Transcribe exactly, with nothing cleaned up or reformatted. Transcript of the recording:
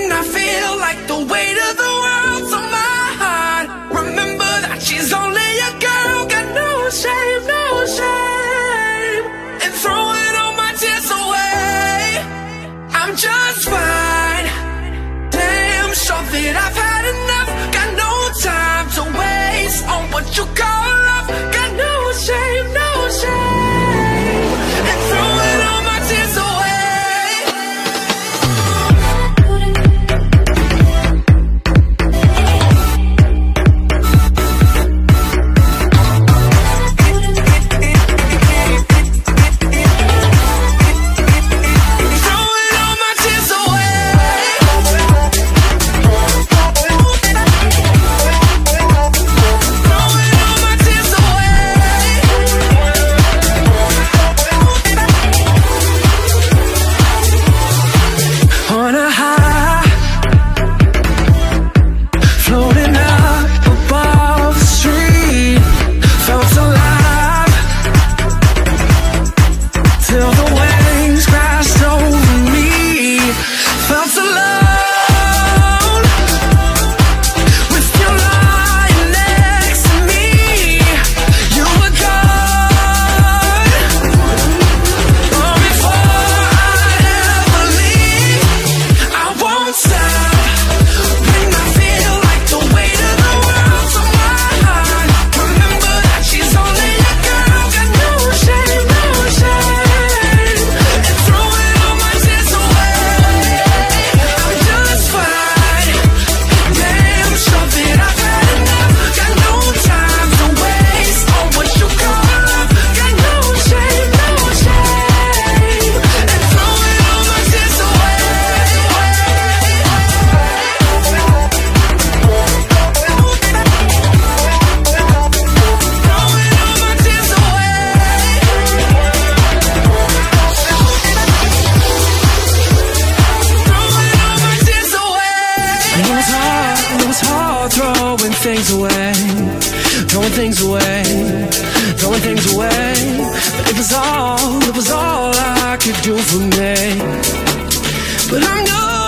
when I feel like the weight of the world's on my heart. Remember that she's only a girl, got no shame, no shame. And throwing all my tears away, I'm just fine. Damn sure that I've had enough, got no time to waste on what you call love. Got no shame, no shame. And throwing all my tears away. Things away, throwing things away, throwing things away. But it was all, it was all I could do for me. But I'm yours.